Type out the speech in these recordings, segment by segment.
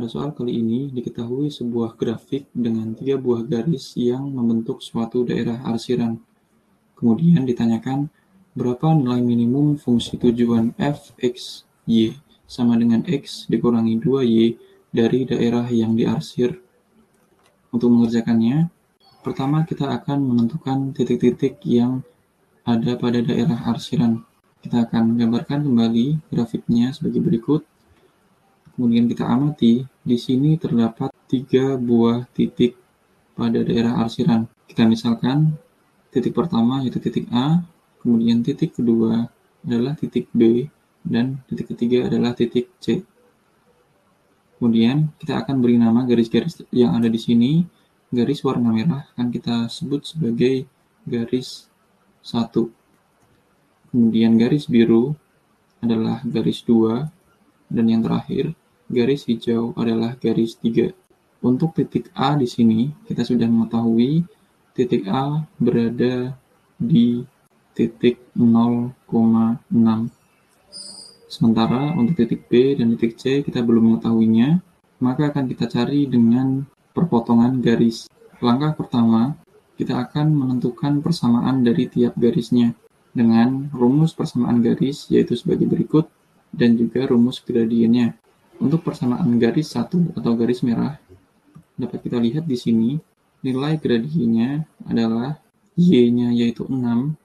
Pada soal kali ini, diketahui sebuah grafik dengan 3 buah garis yang membentuk suatu daerah arsiran. Kemudian ditanyakan, berapa nilai minimum fungsi tujuan f x y sama dengan x dikurangi 2y dari daerah yang diarsir. Untuk mengerjakannya, pertama kita akan menentukan titik-titik yang ada pada daerah arsiran. Kita akan gambarkan kembali grafiknya sebagai berikut. Kemudian kita amati, di sini terdapat 3 buah titik pada daerah arsiran. Kita misalkan titik pertama yaitu titik A, kemudian titik kedua adalah titik B, dan titik ketiga adalah titik C. Kemudian kita akan beri nama garis-garis yang ada di sini. Garis warna merah akan kita sebut sebagai garis 1. Kemudian garis biru adalah garis 2, dan yang terakhir garis hijau adalah garis 3. Untuk titik A di sini, kita sudah mengetahui titik A berada di titik 0,6. Sementara untuk titik B dan titik C kita belum mengetahuinya, maka akan kita cari dengan perpotongan garis. Langkah pertama, kita akan menentukan persamaan dari tiap garisnya dengan rumus persamaan garis yaitu sebagai berikut, dan juga rumus gradiennya. Untuk persamaan garis 1 atau garis merah, dapat kita lihat di sini, nilai gradiennya adalah y-nya yaitu 6,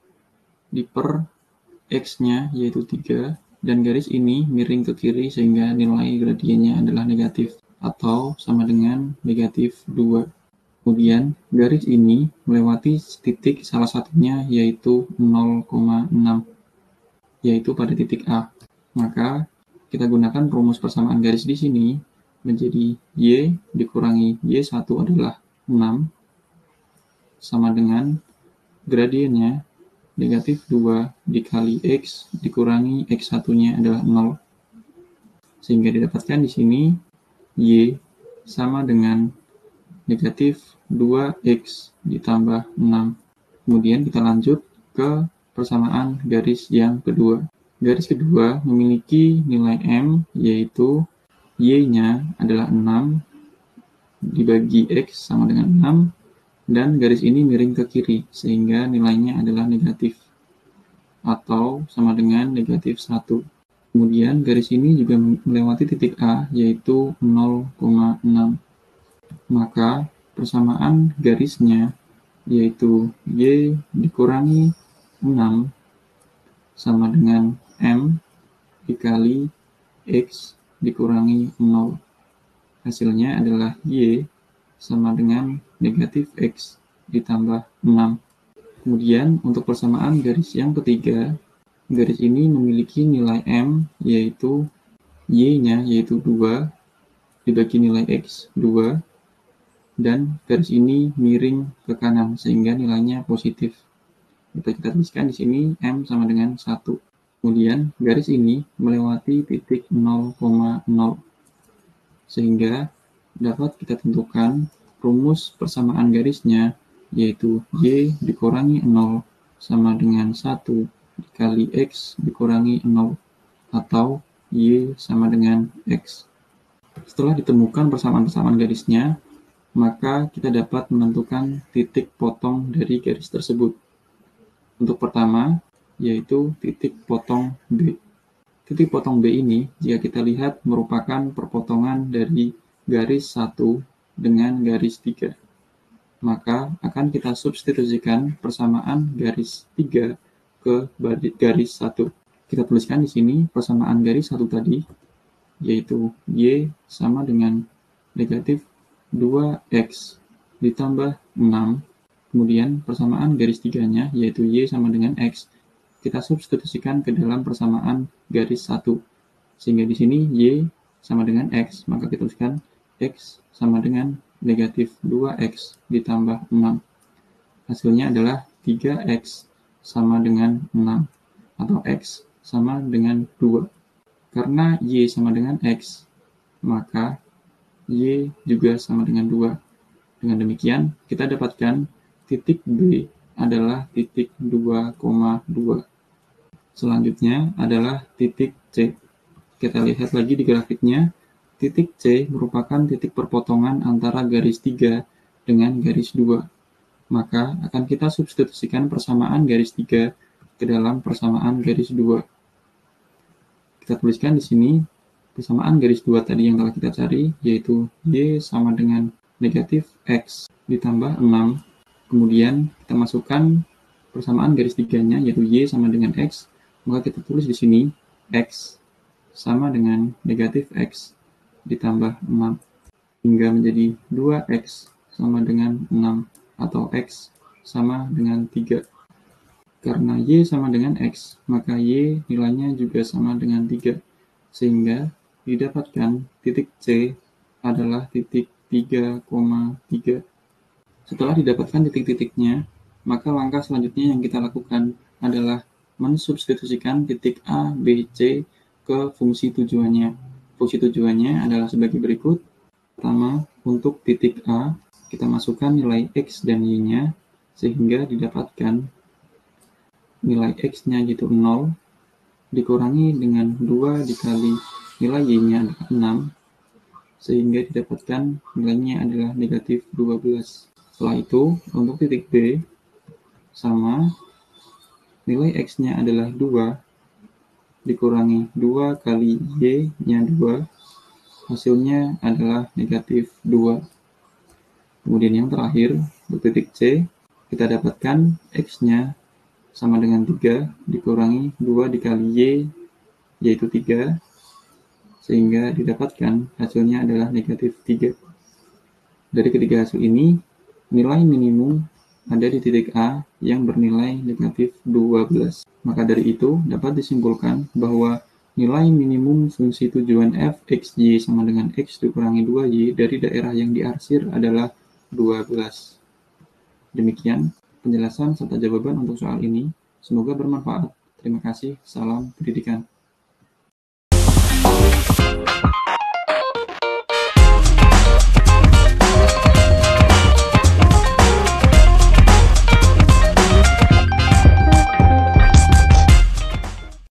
diper x-nya yaitu 3, dan garis ini miring ke kiri sehingga nilai gradiennya adalah negatif, atau sama dengan negatif 2. Kemudian, garis ini melewati titik salah satunya yaitu 0,6, yaitu pada titik A. Maka, kita gunakan rumus persamaan garis di sini menjadi y dikurangi y1 adalah 6, sama dengan gradiennya negatif 2 dikali x dikurangi x1-nya adalah 0. Sehingga didapatkan di sini y sama dengan negatif 2x ditambah 6. Kemudian kita lanjut ke persamaan garis yang kedua. Garis kedua memiliki nilai M, yaitu y-nya adalah 6 dibagi x sama dengan 6, dan garis ini miring ke kiri, sehingga nilainya adalah negatif, atau sama dengan negatif 1. Kemudian garis ini juga melewati titik A, yaitu 0,6. Maka persamaan garisnya, yaitu y dikurangi 6 sama dengan M dikali X dikurangi 0. Hasilnya adalah Y sama dengan negatif X ditambah 6. Kemudian untuk persamaan garis yang ketiga, garis ini memiliki nilai M, yaitu Y-nya yaitu 2 dibagi nilai X 2, dan garis ini miring ke kanan sehingga nilainya positif. Dapat kita tuliskan di sini M sama dengan 1. Kemudian garis ini melewati titik 0,0, sehingga dapat kita tentukan rumus persamaan garisnya, yaitu y dikurangi 0 sama dengan 1 dikali x dikurangi 0, atau y sama dengan x. Setelah ditemukan persamaan-persamaan garisnya, maka kita dapat menentukan titik potong dari garis tersebut. Untuk pertama, yaitu titik potong B. Titik potong B ini, jika kita lihat, merupakan perpotongan dari garis 1 dengan garis 3. Maka akan kita substitusikan persamaan garis 3 ke garis 1. Kita tuliskan di sini persamaan garis 1 tadi, yaitu y sama dengan negatif 2x ditambah 6. Kemudian persamaan garis 3-nya, yaitu y sama dengan x, kita substitusikan ke dalam persamaan garis 1. Sehingga di sini y sama dengan x, maka kita tuliskan x sama dengan negatif 2x ditambah 6. Hasilnya adalah 3x sama dengan 6, atau x sama dengan 2. Karena y sama dengan x, maka y juga sama dengan 2. Dengan demikian, kita dapatkan titik B adalah titik 2,2. Selanjutnya adalah titik C. Kita lihat lagi di grafiknya, Titik C merupakan titik perpotongan antara garis 3 dengan garis 2. Maka akan kita substitusikan persamaan garis 3 ke dalam persamaan garis 2. Kita tuliskan di sini persamaan garis 2 tadi yang telah kita cari, yaitu Y sama dengan negatif X ditambah 6. Kemudian kita masukkan persamaan garis 3-nya, yaitu Y sama dengan X. Maka kita tulis di sini X sama dengan negatif X ditambah 6. Hingga menjadi 2X sama dengan 6 atau X sama dengan 3. Karena Y sama dengan X, maka Y nilainya juga sama dengan 3. Sehingga didapatkan titik C adalah titik 3,3. Setelah didapatkan titik-titiknya, maka langkah selanjutnya yang kita lakukan adalah mensubstitusikan titik A, B, C ke fungsi tujuannya. Fungsi tujuannya adalah sebagai berikut. Pertama, untuk titik A, kita masukkan nilai X dan Y-nya, sehingga didapatkan nilai X-nya yaitu 0, dikurangi dengan 2 dikali nilai Y-nya adalah 6, sehingga didapatkan nilainya adalah negatif 12. Setelah itu, untuk titik B, sama, nilai X-nya adalah 2, dikurangi 2 kali Y-nya 2, hasilnya adalah negatif 2. Kemudian yang terakhir, untuk titik C, kita dapatkan X-nya sama dengan 3, dikurangi 2 dikali Y, yaitu 3, sehingga didapatkan hasilnya adalah negatif 3. Dari ketiga hasil ini, nilai minimum ada di titik A yang bernilai negatif 12. Maka dari itu, dapat disimpulkan bahwa nilai minimum fungsi tujuan f x y sama dengan x dikurangi 2y dari daerah yang diarsir adalah 12. Demikian penjelasan serta jawaban untuk soal ini. Semoga bermanfaat. Terima kasih. Salam pendidikan.